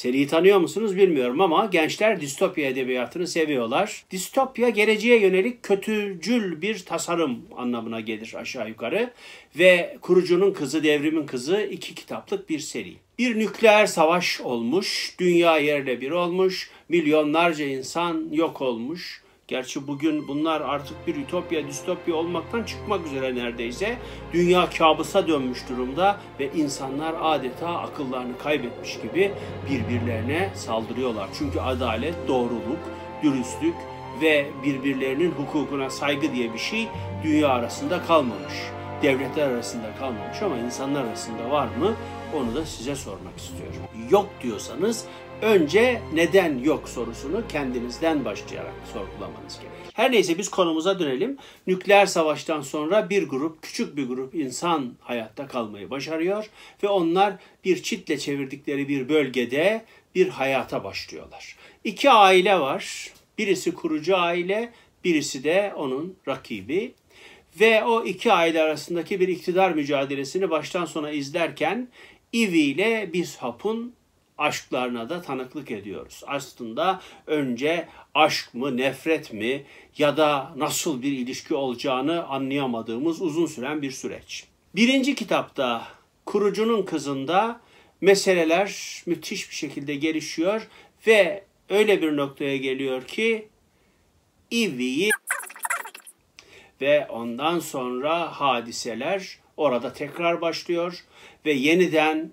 Seriyi tanıyor musunuz bilmiyorum ama gençler distopya edebiyatını seviyorlar. Distopya geleceğe yönelik kötücül bir tasarım anlamına gelir aşağı yukarı. Ve Kurucunun Kızı, Devrimin Kızı 2 kitaplık bir seri. Bir nükleer savaş olmuş, dünya yerle bir olmuş, milyonlarca insan yok olmuş. Gerçi bugün bunlar artık bir ütopya, distopya olmaktan çıkmak üzere neredeyse. Dünya kabusa dönmüş durumda ve insanlar adeta akıllarını kaybetmiş gibi birbirlerine saldırıyorlar. Çünkü adalet, doğruluk, dürüstlük ve birbirlerinin hukukuna saygı diye bir şey dünya arasında kalmamış. Devletler arasında kalmamış ama insanlar arasında var mı? Onu da size sormak istiyorum. Yok diyorsanız önce neden yok sorusunu kendinizden başlayarak sorgulamanız gerekir. Her neyse biz konumuza dönelim. Nükleer savaştan sonra küçük bir grup insan hayatta kalmayı başarıyor ve onlar bir çitle çevirdikleri bir bölgede bir hayata başlıyorlar. 2 aile var. Birisi kurucu aile, birisi de onun rakibi. Ve o 2 aile arasındaki bir iktidar mücadelesini baştan sona izlerken Ivy ile Bishop'un aşklarına da tanıklık ediyoruz. Aslında önce aşk mı, nefret mi ya da nasıl bir ilişki olacağını anlayamadığımız uzun süren bir süreç. 1. kitapta Kurucunun Kızı'nda meseleler müthiş bir şekilde gelişiyor ve öyle bir noktaya geliyor ki Ivy'yi ve ondan sonra hadiseler orada tekrar başlıyor ve yeniden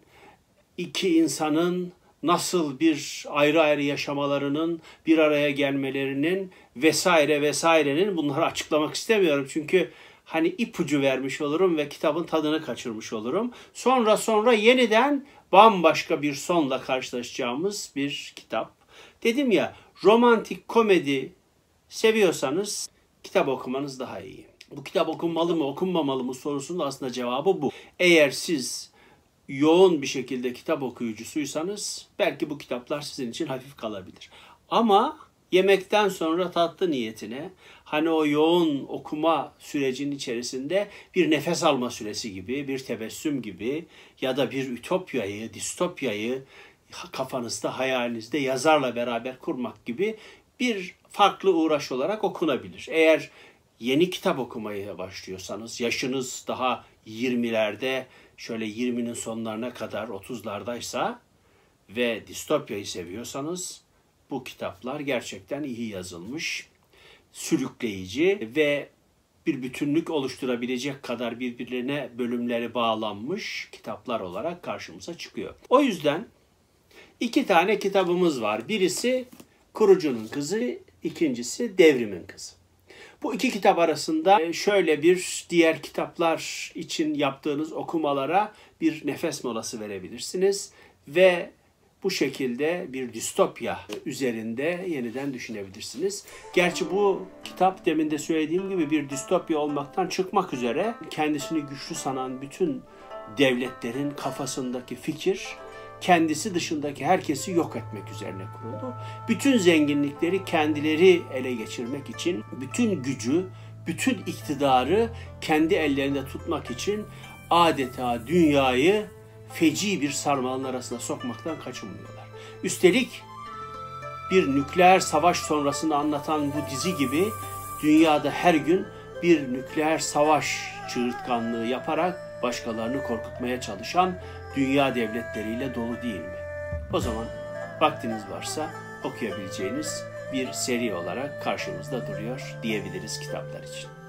2 insanın nasıl bir ayrı ayrı yaşamalarının, bir araya gelmelerinin vesairenin bunları açıklamak istemiyorum. Çünkü hani ipucu vermiş olurum ve kitabın tadını kaçırmış olurum. Sonra yeniden bambaşka bir sonla karşılaşacağımız bir kitap. Dedim ya, romantik komedi seviyorsanız kitap okumanız daha iyi. Bu kitap okunmalı mı, okunmamalı mı sorusunun aslında cevabı bu. Eğer siz yoğun bir şekilde kitap okuyucusuysanız belki bu kitaplar sizin için hafif kalabilir. Ama yemekten sonra tatlı niyetine, hani o yoğun okuma sürecinin içerisinde bir nefes alma süresi gibi, bir tebessüm gibi ya da bir ütopyayı, distopyayı kafanızda, hayalinizde yazarla beraber kurmak gibi bir farklı uğraş olarak okunabilir. Eğer yeni kitap okumaya başlıyorsanız, yaşınız daha 20'lerde, şöyle 20'nin sonlarına kadar 30'lardaysa ve distopyayı seviyorsanız bu kitaplar gerçekten iyi yazılmış, sürükleyici ve bir bütünlük oluşturabilecek kadar birbirlerine bölümleri bağlanmış kitaplar olarak karşımıza çıkıyor. O yüzden 2 tane kitabımız var. Birisi Kurucunun Kızı, ikincisi Devrimin Kızı. Bu 2 kitap arasında şöyle bir diğer kitaplar için yaptığınız okumalara bir nefes molası verebilirsiniz ve bu şekilde bir distopya üzerinde yeniden düşünebilirsiniz. Gerçi bu kitap demin de söylediğim gibi bir distopya olmaktan çıkmak üzere kendisini güçlü sanan bütün devletlerin kafasındaki fikir kendisi dışındaki herkesi yok etmek üzerine kuruldu. Bütün zenginlikleri kendileri ele geçirmek için, bütün gücü, bütün iktidarı kendi ellerinde tutmak için adeta dünyayı feci bir sarmalın arasına sokmaktan kaçınmıyorlar. Üstelik bir nükleer savaş sonrasını anlatan bu dizi gibi dünyada her gün bir nükleer savaş çığırtkanlığı yaparak başkalarını korkutmaya çalışan dünya devletleriyle dolu değil mi? O zaman vaktiniz varsa okuyabileceğiniz bir seri olarak karşımızda duruyor diyebiliriz kitaplar için.